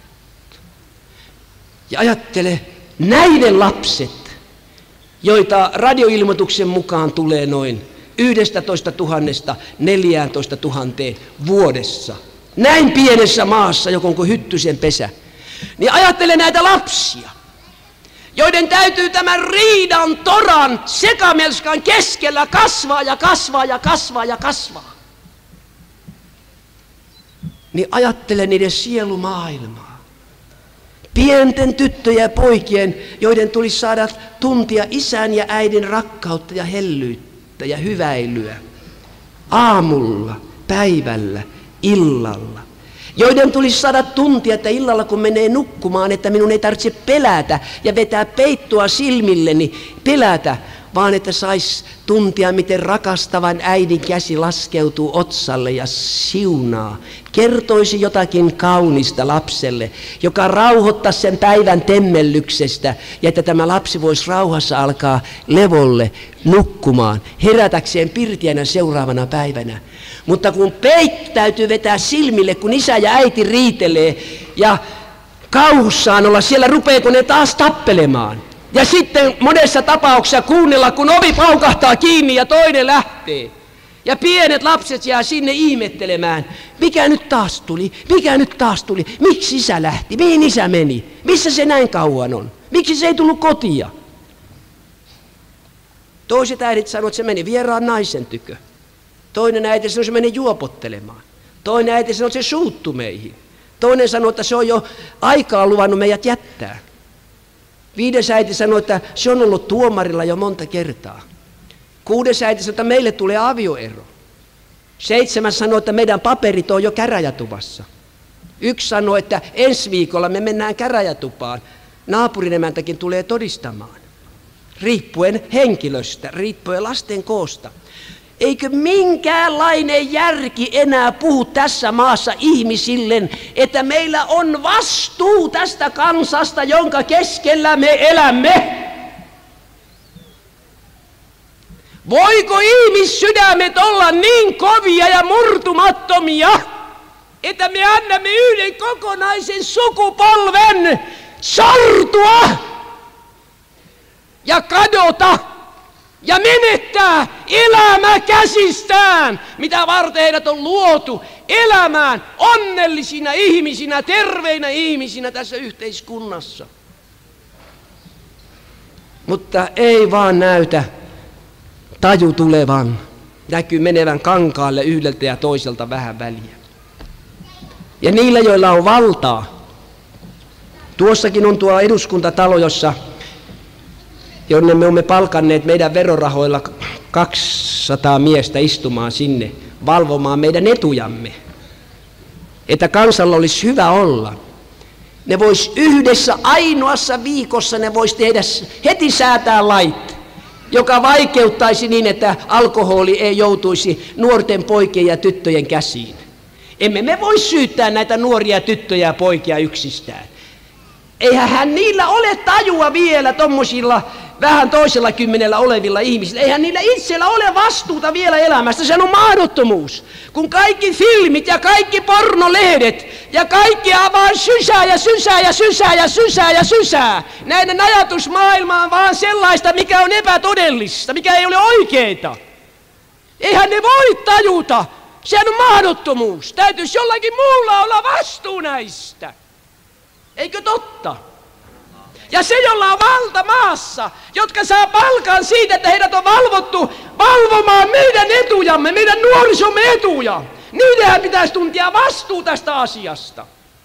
S1: Ja ajattele, näiden lapset, joita radioilmoituksen mukaan tulee noin 11 000 14 000 vuodessa, näin pienessä maassa, joka on kuin hyttysen pesä, niin ajattele näitä lapsia, joiden täytyy tämän riidan, toran, sekamelskan keskellä kasvaa ja kasvaa ja kasvaa ja kasvaa. Niin ajattele niiden sielumaailmaa. Pienten tyttöjen ja poikien, joiden tulisi saada tuntia isän ja äidin rakkautta ja hellyyttä ja hyväilyä. Aamulla, päivällä, illalla. Joiden tulisi saada tuntia, että illalla kun menee nukkumaan, että minun ei tarvitse pelätä ja vetää peittoa silmilleni, pelätä, vaan että sais tuntea, miten rakastavan äidin käsi laskeutuu otsalle ja siunaa. Kertoisi jotakin kaunista lapselle, joka rauhoittaisi sen päivän temmellyksestä, ja että tämä lapsi voisi rauhassa alkaa levolle nukkumaan, herätäkseen pirtiänä seuraavana päivänä. Mutta kun täytyy vetää silmille, kun isä ja äiti riitelee, ja kauhussaan olla siellä, rupeeko ne taas tappelemaan. Ja sitten monessa tapauksessa kuunnella, kun ovi paukahtaa kiinni ja toinen lähtee. Ja pienet lapset jää sinne ihmettelemään, mikä nyt taas tuli, miksi isä lähti, mihin isä meni, missä se näin kauan on, miksi se ei tullut kotia. Toiset äidit sanoivat, että se meni vieraan naisen tykö. Toinen äiti sanoi, että se meni juopottelemaan. Toinen äiti sanoi, että se suuttui meihin. Toinen sanoi, että se on jo aikaa luvannut meidät jättää. 5. äiti sanoi, että se on ollut tuomarilla jo monta kertaa. 6. äiti sanoi, että meille tulee avioero. 7. sanoi, että meidän paperit on jo käräjätuvassa. 1 sanoi, että ensi viikolla me mennään käräjätupaan. Naapurin emäntäkin tulee todistamaan. Riippuen henkilöstä, riippuen lasten koosta. Eikö minkäänlainen järki enää puhu tässä maassa ihmisille, että meillä on vastuu tästä kansasta, jonka keskellä me elämme? Voiko ihmissydämet olla niin kovia ja murtumattomia, että me annamme yhden kokonaisen sukupolven sortua ja kadota ja menettää elämä käsistään, mitä varten heidät on luotu, elämään onnellisina ihmisinä, terveinä ihmisinä tässä yhteiskunnassa. Mutta ei vaan näytä taju tulevan, näkyy menevän kankaalle yhdeltä ja toiselta vähän väliä. Ja niillä, joilla on valtaa, tuossakin on tuo eduskuntatalo, jonne me olemme palkanneet meidän verorahoilla 200 miestä istumaan sinne, valvomaan meidän etujamme. Että kansalla olisi hyvä olla. Ne vois yhdessä ainoassa viikossa, ne vois tehdä heti säätää lait, joka vaikeuttaisi niin, että alkoholi ei joutuisi nuorten poikien ja tyttöjen käsiin. Emme me voi syyttää näitä nuoria tyttöjä ja poikia yksistään. Eihän niillä ole tajua vielä tommosilla vähän toisella kymmenellä olevilla ihmisillä. Eihän niillä itsellä ole vastuuta vielä elämästä. Se on mahdottomuus. Kun kaikki filmit ja kaikki pornolehdet ja kaikki vaan sysää. Näiden ajatusmaailma on vaan sellaista, mikä on epätodellista, mikä ei ole oikeeta. Eihän ne voi tajuta. Se on mahdottomuus. Täytyisi jollakin muulla olla vastuu näistä. Eikö totta? Ja se, jolla on valta maassa, jotka saa palkan siitä, että heidät on valvottu valvomaan meidän etujamme, meidän nuorisomme etuja, niidenhän pitäisi tuntia vastuu tästä asiasta.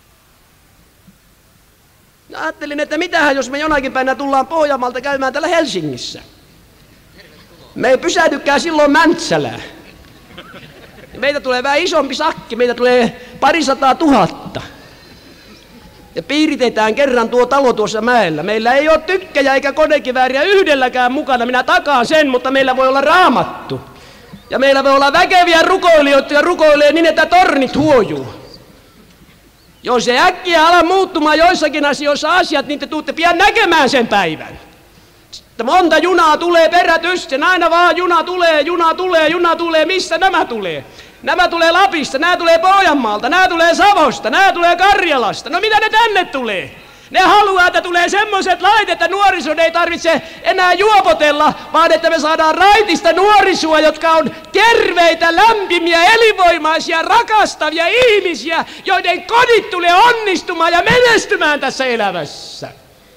S1: Ja ajattelin, että mitähän jos me jonakin päivänä tullaan Pohjanmaalta käymään täällä Helsingissä. Me ei pysähdykään silloin Mäntsälään. Meitä tulee vähän isompi sakki, meitä tulee 200 000. Ja piiritetään kerran tuo talo tuossa mäellä. Meillä ei ole tykkäjä eikä konekivääriä yhdelläkään mukana, minä takaan sen, mutta meillä voi olla raamattu. Ja meillä voi olla väkeviä rukoilijoita ja rukoilee niin, että tornit huojuu. Jos ei äkkiä ala muuttumaan joissakin asioissa asiat, niin te tuutte pian näkemään sen päivän. Sitten monta junaa tulee perätysten, aina vaan juna tulee, missä nämä tulee? Nämä tulee Lapista, nämä tulee Pohjanmaalta, nämä tulee Savosta, nämä tulee Karjalasta. No mitä ne tänne tulee? Ne haluaa, että tulee semmoiset lait, että nuorison ei tarvitse enää juopotella, vaan että me saadaan raitista nuorisoa, jotka on terveitä, lämpimiä, elinvoimaisia, rakastavia ihmisiä, joiden kodit tulee onnistumaan ja menestymään tässä elämässä.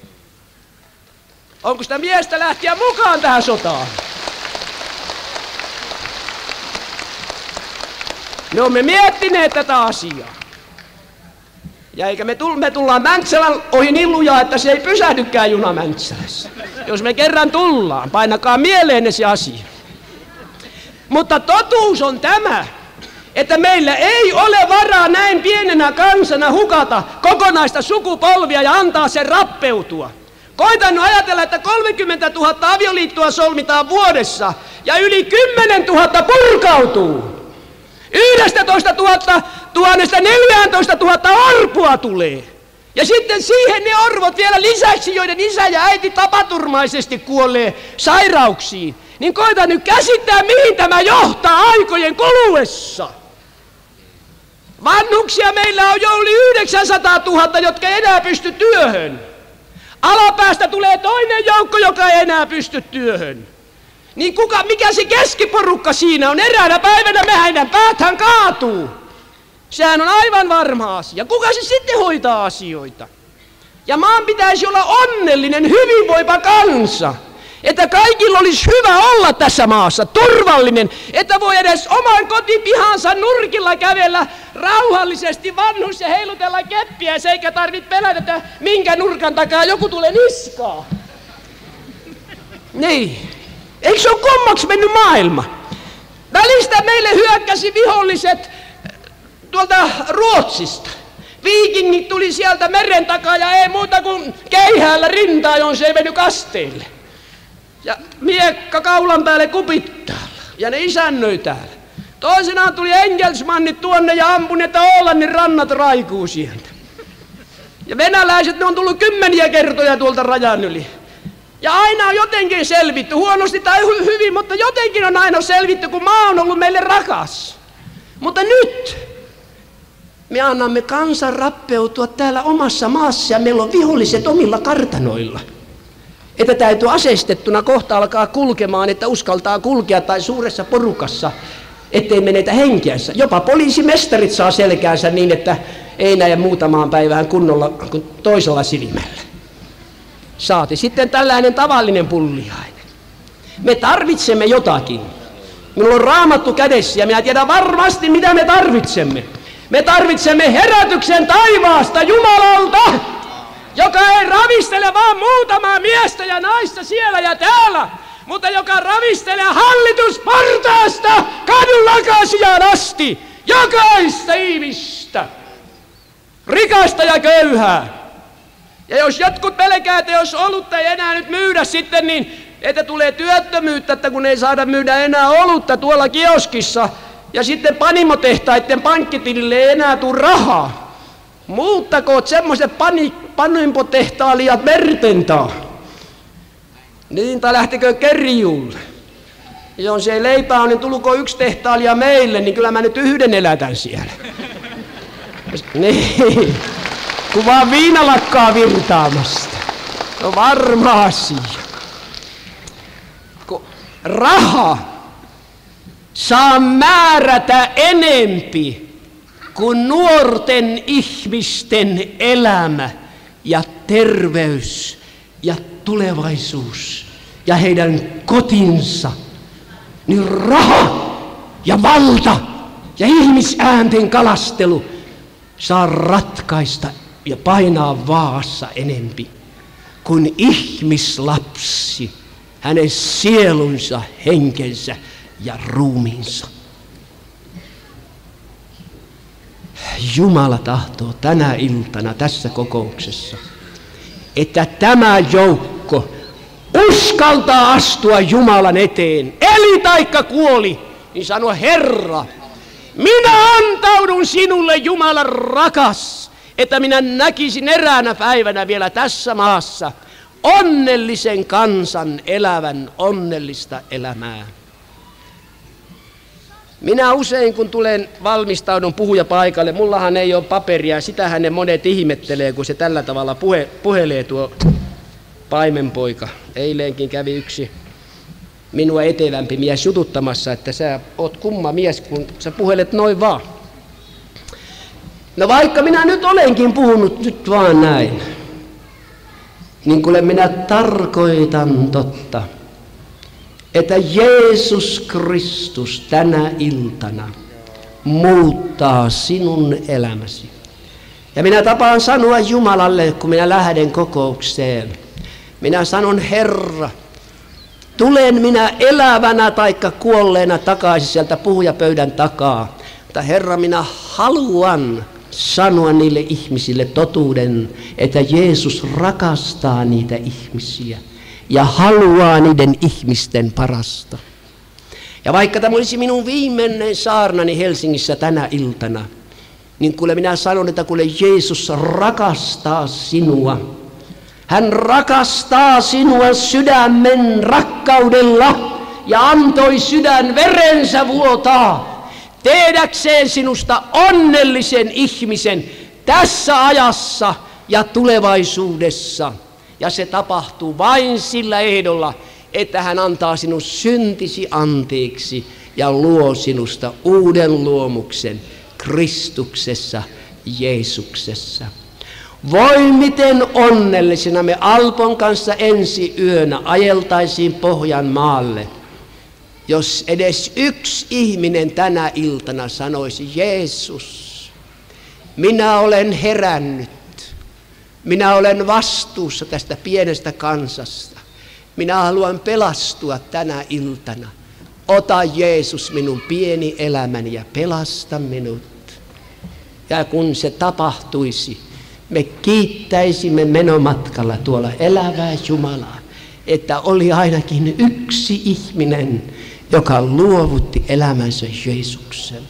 S1: Onko sitä miestä lähteä mukaan tähän sotaan? Me olemme miettineet tätä asiaa. Ja eikä me tullaan Mäntsälän ohi niin lujaa, että se ei pysähdykään juna Mäntsälässä. Jos me kerran tullaan, painakaa mieleenne se asia. Mutta totuus on tämä, että meillä ei ole varaa näin pienenä kansana hukata kokonaista sukupolvia ja antaa sen rappeutua. Koitan nyt ajatella, että 30 000 avioliittoa solmitaan vuodessa ja yli 10 000 purkautuu. 11 000 14 000 orpoa tulee. Ja sitten siihen ne orvot vielä lisäksi, joiden isä ja äiti tapaturmaisesti kuolee sairauksiin. Niin koitan nyt käsittää, mihin tämä johtaa aikojen kuluessa. Vanhuksia meillä on jo yli 900 000, jotka ei enää pysty työhön. Alapäästä tulee toinen joukko, joka ei enää pysty työhön. Niin mikä se keskiporukka siinä on? Eräänä päivänä meidän pääthän kaatuu. Sehän on aivan varma asia. Kuka se sitten hoitaa asioita? Ja maan pitäisi olla onnellinen, hyvinvoiva kansa. Että kaikilla olisi hyvä olla tässä maassa, turvallinen, että voi edes oman kotipihansa nurkilla kävellä rauhallisesti vanhus ja heilutella keppiä, eikä tarvitse pelätä, että minkä nurkan takaa joku tulee niskaa. Niin. Eikö se ole kummaksi mennyt maailma? Välistä meille hyökkäsi viholliset tuolta Ruotsista. Viikingit tuli sieltä meren takaa ja ei muuta kuin keihäällä rintaa, johon se ei mennyt kasteille. Ja miekka kaulan päälle kupittaalla. Ja ne isännöi täällä. Toisenaan tuli engelsmannit tuonne ja ampui, että Ålannin rannat raikuu sieltä. Ja venäläiset, ne on tullut 10 kertoja tuolta rajan yli. Ja aina on jotenkin selvitty, huonosti tai hyvin, mutta jotenkin on aina selvitty, kun maa on ollut meille rakas. Mutta nyt me annamme kansan rappeutua täällä omassa maassa ja meillä on viholliset omilla kartanoilla. Että täytyy aseistettuna kohta alkaa kulkemaan, että uskaltaa kulkea tai suuressa porukassa, ettei menetä henkeänsä. Jopa poliisimestarit saa selkäänsä niin, että ei näe muutamaan päivään kunnolla kuin toisella silmällä. Saati sitten tällainen tavallinen pulliainen. Me tarvitsemme jotakin. Minulla on Raamattu kädessä ja minä tiedän varmasti, mitä me tarvitsemme. Me tarvitsemme herätyksen taivaasta Jumalalta, joka ei ravistele vaan muutamaa miestä ja naista siellä ja täällä, mutta joka ravistelee hallituspartaasta kadun lakasijaan asti, jokaista ihmistä, rikasta ja köyhää. Ja jos jotkut pelkää, että jos olutta ei enää nyt myydä sitten, niin että tulee työttömyyttä, että kun ei saada myydä enää olutta tuolla kioskissa, ja sitten panimotehtaiden pankkitilille ei enää tule rahaa. Muuttakoot semmoiset panimotehtaelijat vertentaa. Niin, tai lähtekö kerjuulle. Jos ei leipää on, niin tulko yksi tehtaalija meille, niin kyllä mä nyt yhden elätän siellä. Niin, kun vaan viina lakkaa virtaamasta. No varma asia. Kun raha saa määrätä enempi kuin nuorten ihmisten elämä ja terveys ja tulevaisuus ja heidän kotinsa, niin raha ja valta ja ihmisäänten kalastelu saa ratkaista ja painaa vaassa enempi kuin ihmislapsi, hänen sielunsa, henkensä ja ruumiinsa. Jumala tahtoo tänä iltana tässä kokouksessa, että tämä joukko uskaltaa astua Jumalan eteen, eli taikka kuoli, niin sano: Herra, minä antaudun sinulle, Jumala rakas, että minä näkisin eräänä päivänä vielä tässä maassa onnellisen kansan elävän onnellista elämää. Minä usein, kun valmistaudun puhujapaikalle, mullahan ei ole paperia, sitähän ne monet ihmettelee, kun se tällä tavalla puhelee tuo paimenpoika. Eileenkin kävi yksi minua etevämpi mies jututtamassa, että sä oot kumma mies, kun sä puhelet noin vaan. No vaikka minä nyt olenkin puhunut nyt vaan näin, niin kuule minä tarkoitan totta, että Jeesus Kristus tänä iltana muuttaa sinun elämäsi. Ja minä tapaan sanoa Jumalalle, kun minä lähden kokoukseen, minä sanon: Herra, tulen minä elävänä taikka kuolleena takaisin sieltä puhujapöydän takaa. Mutta Herra, minä haluan sanoa niille ihmisille totuuden, että Jeesus rakastaa niitä ihmisiä ja haluaa niiden ihmisten parasta. Ja vaikka tämä olisi minun viimeinen saarnani Helsingissä tänä iltana, niin kuule minä sanon, että kuule Jeesus rakastaa sinua. Hän rakastaa sinua sydämen rakkaudella ja antoi sydän verensä vuotaa tehdäkseen sinusta onnellisen ihmisen tässä ajassa ja tulevaisuudessa. Ja se tapahtuu vain sillä ehdolla, että hän antaa sinun syntisi anteeksi ja luo sinusta uuden luomuksen Kristuksessa, Jeesuksessa. Voi miten onnellisena me Alpon kanssa ensi yönä ajeltaisiin Pohjanmaalle, jos edes yksi ihminen tänä iltana sanoisi, Jeesus, minä olen herännyt, minä olen vastuussa tästä pienestä kansasta, minä haluan pelastua tänä iltana. Ota Jeesus minun pieni elämäni ja pelasta minut. Ja kun se tapahtuisi, me kiittäisimme menomatkalla tuolla elävää Jumalaa, että oli ainakin yksi ihminen, joka luovutti elämänsä Jeesukselle.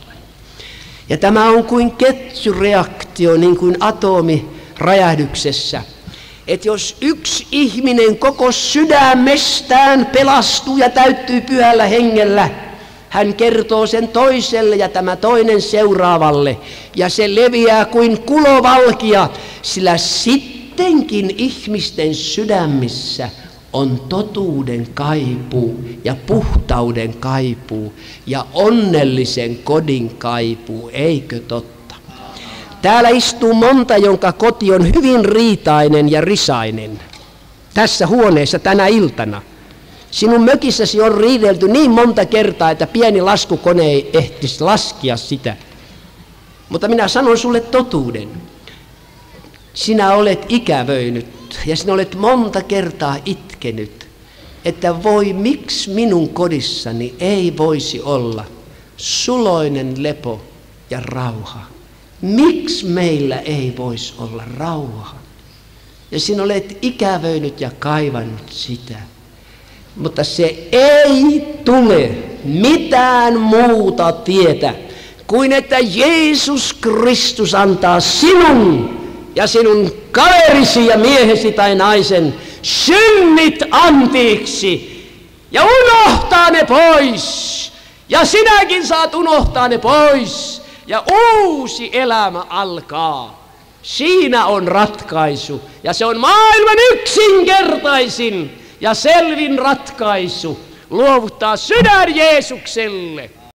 S1: Ja tämä on kuin ketjureaktio, niin kuin atomiräjähdyksessä. Että jos yksi ihminen koko sydämestään pelastuu ja täyttyy pyhällä hengellä, hän kertoo sen toiselle ja tämä toinen seuraavalle. Ja se leviää kuin kulovalkia, sillä sittenkin ihmisten sydämissä on totuuden kaipuu ja puhtauden kaipuu ja onnellisen kodin kaipuu, eikö totta? Täällä istuu monta, jonka koti on hyvin riitainen ja risainen. Tässä huoneessa tänä iltana. Sinun mökissäsi on riidelty niin monta kertaa, että pieni laskukone ei ehtisi laskea sitä. Mutta minä sanon sulle totuuden. Sinä olet ikävöinyt ja sinä olet monta kertaa itkenyt, että voi miksi minun kodissani ei voisi olla suloinen lepo ja rauha. Miksi meillä ei voisi olla rauhaa? Ja sinä olet ikävöinyt ja kaivannut sitä. Mutta se ei tule mitään muuta tietä kuin että Jeesus Kristus antaa sinun ja sinun kaverisi ja miehesi tai naisen synnit anteeksi ja unohtaa ne pois. Ja sinäkin saat unohtaa ne pois. Ja uusi elämä alkaa. Siinä on ratkaisu. Ja se on maailman yksinkertaisin ja selvin ratkaisu. Luovuttaa sydän Jeesukselle.